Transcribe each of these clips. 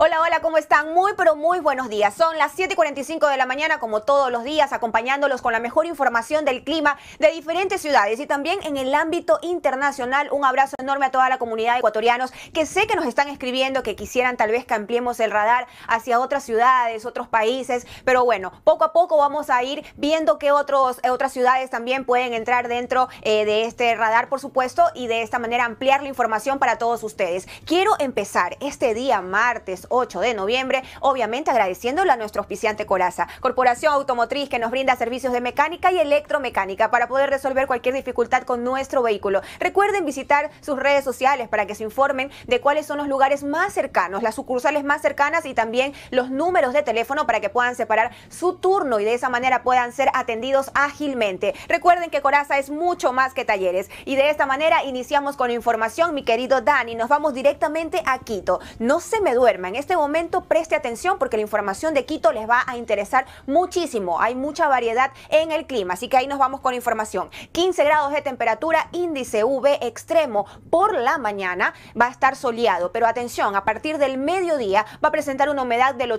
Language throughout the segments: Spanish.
Hola, hola, ¿cómo están? Muy, pero muy buenos días. Son las 7:45 de la mañana, como todos los días, acompañándolos con la mejor información del clima de diferentes ciudades y también en el ámbito internacional. Un abrazo enorme a toda la comunidad de ecuatorianos que sé que nos están escribiendo, que quisieran tal vez que ampliemos el radar hacia otras ciudades, otros países, pero bueno, poco a poco vamos a ir viendo que otras ciudades también pueden entrar dentro de este radar, por supuesto, y de esta manera ampliar la información para todos ustedes. Quiero empezar este día martes 8 de noviembre, obviamente agradeciéndole a nuestro auspiciante Coraza, corporación automotriz que nos brinda servicios de mecánica y electromecánica para poder resolver cualquier dificultad con nuestro vehículo. Recuerden visitar sus redes sociales para que se informen de cuáles son los lugares más cercanos, las sucursales más cercanas y también los números de teléfono para que puedan separar su turno y de esa manera puedan ser atendidos ágilmente. Recuerden que Coraza es mucho más que talleres y de esta manera iniciamos con información, mi querido Dani. Nos vamos directamente a Quito. No se me duerma, en este momento preste atención porque la información de Quito les va a interesar muchísimo. Hay mucha variedad en el clima, así que ahí nos vamos con información. 15 grados de temperatura, índice UV extremo. Por la mañana va a estar soleado, pero atención, a partir del mediodía va a presentar una humedad del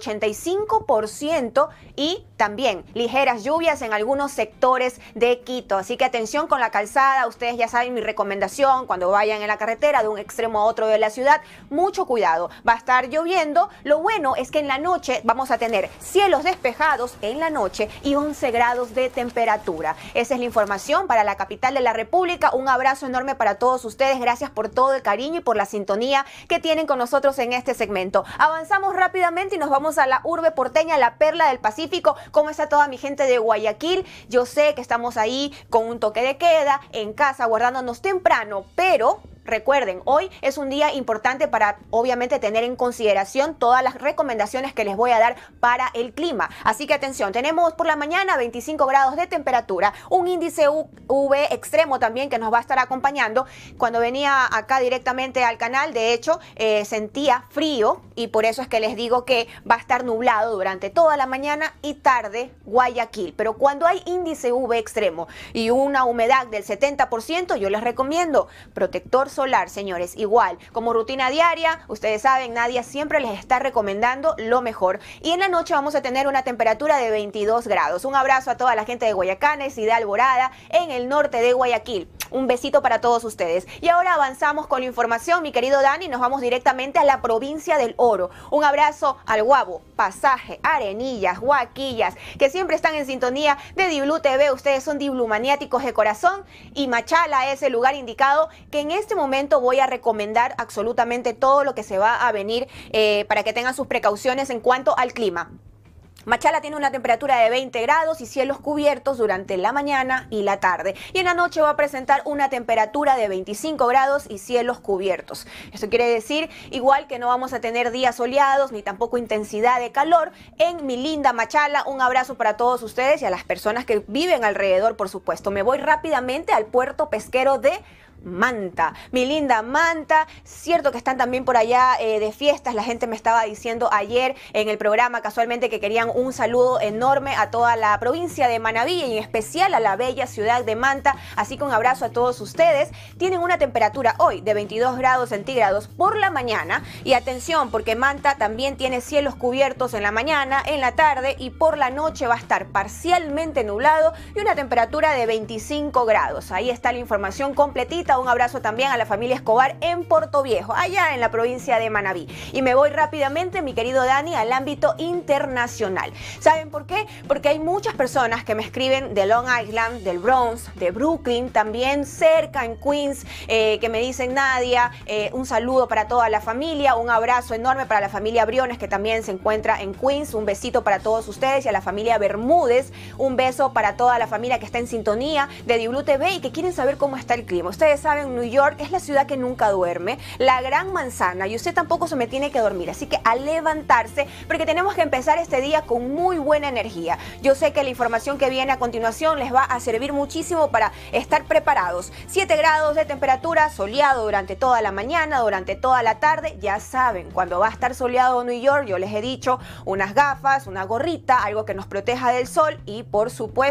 85% y también ligeras lluvias en algunos sectores de Quito. Así que atención con la calzada, ustedes ya saben mi recomendación cuando vayan en la carretera de un extremo a otro de la ciudad, mucho cuidado. Va a estar lloviendo, lo bueno es que en la noche vamos a tener cielos despejados en la noche y 11 grados de temperatura. Esa es la información para la capital de la República. Un abrazo enorme para todos ustedes, gracias por todo el cariño y por la sintonía que tienen con nosotros en este segmento. Avanzamos rápidamente y nos vamos a la urbe porteña, la perla del Pacífico. ¿Cómo está toda mi gente de Guayaquil? Yo sé que estamos ahí con un toque de queda, en casa, guardándonos temprano, pero recuerden, hoy es un día importante para obviamente tener en consideración todas las recomendaciones que les voy a dar para el clima. Así que atención, tenemos por la mañana 25 grados de temperatura, un índice UV extremo también que nos va a estar acompañando. Cuando venía acá directamente al canal, de hecho, sentía frío y por eso es que les digo que va a estar nublado durante toda la mañana y tarde Guayaquil. Pero cuando hay índice UV extremo y una humedad del 70%, yo les recomiendo protector solar, señores. Igual, como rutina diaria, ustedes saben, Nadia siempre les está recomendando lo mejor. Y en la noche vamos a tener una temperatura de 22 grados. Un abrazo a toda la gente de Guayacanes y de Alborada, en el norte de Guayaquil. Un besito para todos ustedes. Y ahora avanzamos con la información, mi querido Dani. Nos vamos directamente a la provincia del Oro. Un abrazo al Guabo, Pasaje, Arenillas, Huaquillas, que siempre están en sintonía de Diblu TV. Ustedes son Diblu maniáticos de corazón y Machala es el lugar indicado que en este momento voy a recomendar absolutamente todo lo que se va a venir para que tengan sus precauciones en cuanto al clima. Machala tiene una temperatura de 20 grados y cielos cubiertos durante la mañana y la tarde. Y en la noche va a presentar una temperatura de 25 grados y cielos cubiertos. Esto quiere decir igual que no vamos a tener días soleados ni tampoco intensidad de calor en mi linda Machala. Un abrazo para todos ustedes y a las personas que viven alrededor, por supuesto. Me voy rápidamente al puerto pesquero de Manta, mi linda Manta. Cierto que están también por allá de fiestas. La gente me estaba diciendo ayer en el programa casualmente que querían un saludo enorme a toda la provincia de Manabí y en especial a la bella ciudad de Manta. Así que un abrazo a todos ustedes. Tienen una temperatura hoy de 22 grados centígrados por la mañana y atención porque Manta también tiene cielos cubiertos en la mañana, en la tarde y por la noche va a estar parcialmente nublado y una temperatura de 25 grados. Ahí está la información completita. Un abrazo también a la familia Escobar en Portoviejo, allá en la provincia de Manabí. Y me voy rápidamente, mi querido Dani, al ámbito internacional. ¿Saben por qué? Porque hay muchas personas que me escriben de Long Island, del Bronx, de Brooklyn, también cerca en Queens, que me dicen, Nadia, un saludo para toda la familia, un abrazo enorme para la familia Briones, que también se encuentra en Queens, un besito para todos ustedes y a la familia Bermúdez, un beso para toda la familia que está en sintonía de Diblu TV y que quieren saber cómo está el clima. Ustedes saben, New York es la ciudad que nunca duerme, la gran manzana, y usted tampoco se me tiene que dormir, así que a levantarse porque tenemos que empezar este día con muy buena energía. Yo sé que la información que viene a continuación les va a servir muchísimo para estar preparados. 7 grados de temperatura, soleado durante toda la mañana, durante toda la tarde. Ya saben, cuando va a estar soleado New York, yo les he dicho, unas gafas, una gorrita, algo que nos proteja del sol y por supuesto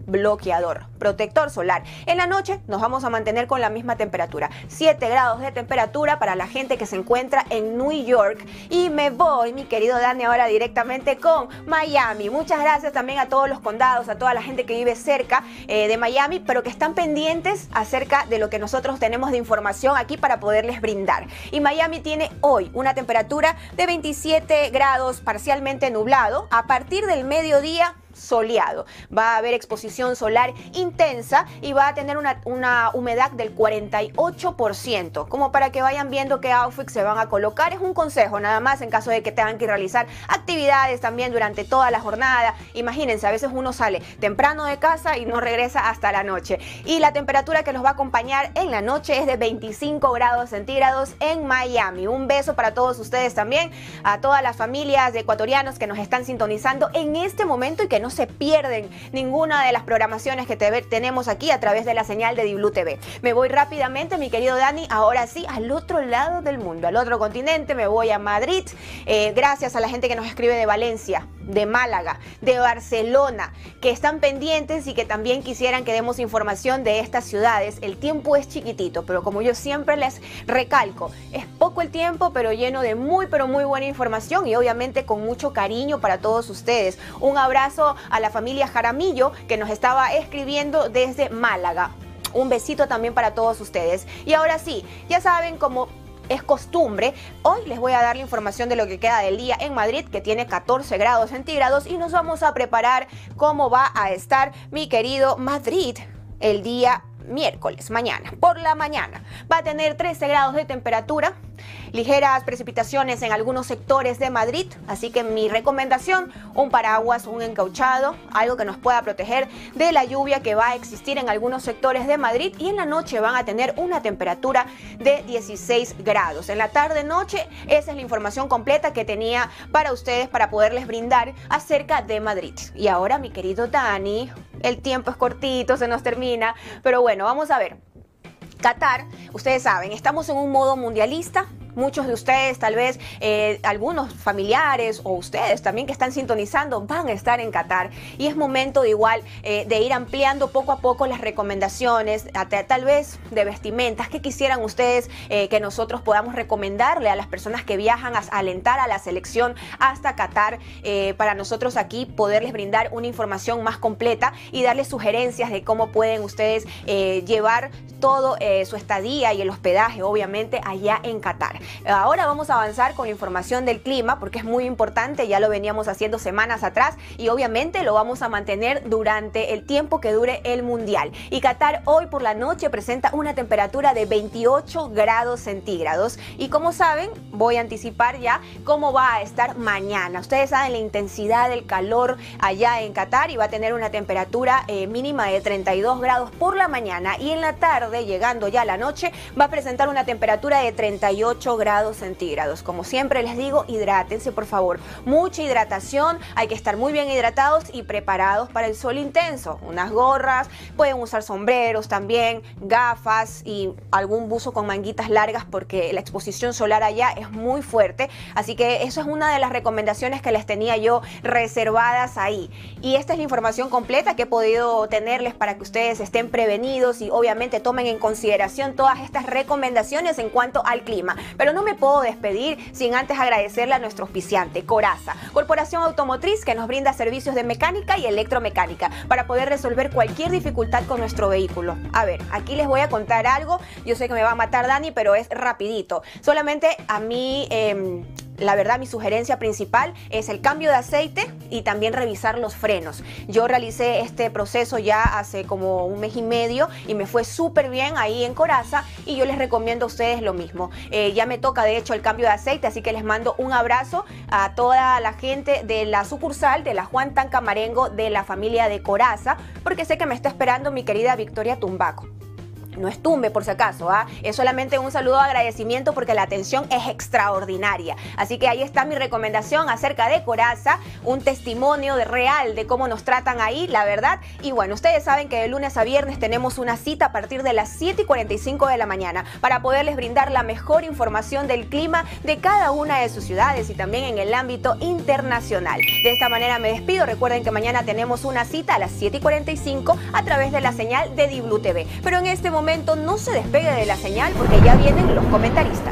bloqueador, protector solar. En la noche nos vamos a mantener con la misma temperatura, 7 grados de temperatura para la gente que se encuentra en New York. Y me voy, mi querido Dani, ahora directamente con Miami. Muchas gracias también a todos los condados, a toda la gente que vive cerca de Miami, pero que están pendientes acerca de lo que nosotros tenemos de información aquí para poderles brindar. Y Miami tiene hoy una temperatura de 27 grados, parcialmente nublado. A partir del mediodía, soleado. Va a haber exposición solar intensa y va a tener una humedad del 48%, como para que vayan viendo qué outfits se van a colocar. Es un consejo nada más en caso de que tengan que realizar actividades también durante toda la jornada. Imagínense, a veces uno sale temprano de casa y no regresa hasta la noche. Y la temperatura que nos va a acompañar en la noche es de 25 grados centígrados en Miami. Un beso para todos ustedes también, a todas las familias de ecuatorianos que nos están sintonizando en este momento y que no se pierden ninguna de las programaciones que tenemos aquí a través de la señal de Diblu TV. Me voy rápidamente, mi querido Dani, ahora sí, al otro lado del mundo, al otro continente. Me voy a Madrid. Gracias a la gente que nos escribe de Valencia, de Málaga, de Barcelona, que están pendientes y que también quisieran que demos información de estas ciudades. El tiempo es chiquitito, pero como yo siempre les recalco, es poco el tiempo, pero lleno de muy buena información y obviamente con mucho cariño para todos ustedes. Un abrazo a la familia Jaramillo que nos estaba escribiendo desde Málaga. Un besito también para todos ustedes. Y ahora sí, ya saben, como es costumbre, hoy les voy a dar la información de lo que queda del día en Madrid, que tiene 14 grados centígrados, y nos vamos a preparar cómo va a estar mi querido Madrid el día miércoles, mañana. Por la mañana va a tener 13 grados de temperatura, ligeras precipitaciones en algunos sectores de Madrid, así que mi recomendación, un paraguas, un encauchado, algo que nos pueda proteger de la lluvia que va a existir en algunos sectores de Madrid. Y en la noche van a tener una temperatura de 16 grados. En la tarde-noche, esa es la información completa que tenía para ustedes, para poderles brindar acerca de Madrid. Y ahora, mi querido Dani, el tiempo es cortito, se nos termina, pero bueno, vamos a ver. Qatar, ustedes saben, estamos en un modo mundialista. Muchos de ustedes, tal vez algunos familiares o ustedes también que están sintonizando van a estar en Qatar, y es momento de igual de ir ampliando poco a poco las recomendaciones, tal vez de vestimentas que quisieran ustedes que nosotros podamos recomendarle a las personas que viajan a alentar a la selección hasta Qatar, para nosotros aquí poderles brindar una información más completa y darles sugerencias de cómo pueden ustedes llevar todo su estadía y el hospedaje obviamente allá en Qatar. Ahora vamos a avanzar con la información del clima porque es muy importante, ya lo veníamos haciendo semanas atrás y obviamente lo vamos a mantener durante el tiempo que dure el Mundial. Y Qatar hoy por la noche presenta una temperatura de 28 grados centígrados y como saben, voy a anticipar ya cómo va a estar mañana. Ustedes saben la intensidad del calor allá en Qatar y va a tener una temperatura mínima de 32 grados por la mañana y en la tarde, llegando ya a la noche, va a presentar una temperatura de 38 grados centígrados. Como siempre les digo, hidrátense por favor, mucha hidratación, hay que estar muy bien hidratados y preparados para el sol intenso. Unas gorras, pueden usar sombreros también, gafas y algún buzo con manguitas largas porque la exposición solar allá es muy fuerte, así que eso es una de las recomendaciones que les tenía yo reservadas ahí. Y esta es la información completa que he podido tenerles para que ustedes estén prevenidos y obviamente tomen en consideración todas estas recomendaciones en cuanto al clima. Pero no me puedo despedir sin antes agradecerle a nuestro auspiciante, Corazza, corporación automotriz que nos brinda servicios de mecánica y electromecánica para poder resolver cualquier dificultad con nuestro vehículo. A ver, aquí les voy a contar algo, yo sé que me va a matar Dani, pero es rapidito. Solamente a mí, la verdad, mi sugerencia principal es el cambio de aceite y también revisar los frenos. Yo realicé este proceso ya hace como un mes y medio y me fue súper bien ahí en Corazza y yo les recomiendo a ustedes lo mismo. Ya me toca de hecho el cambio de aceite, así que les mando un abrazo a toda la gente de la sucursal de la Juan Tancamarengo de la familia de Corazza, porque sé que me está esperando mi querida Victoria Tumbaco. No es tumbe, por si acaso, es solamente un saludo de agradecimiento porque la atención es extraordinaria. Así que ahí está mi recomendación acerca de Corazza, un testimonio real de cómo nos tratan ahí, la verdad. Y bueno, ustedes saben que de lunes a viernes tenemos una cita a partir de las 7:45 de la mañana para poderles brindar la mejor información del clima de cada una de sus ciudades y también en el ámbito internacional. De esta manera me despido. Recuerden que mañana tenemos una cita a las 7:45 a través de la señal de Di Blue TV. Pero en este momento no se despegue de la señal porque ya vienen los comentaristas.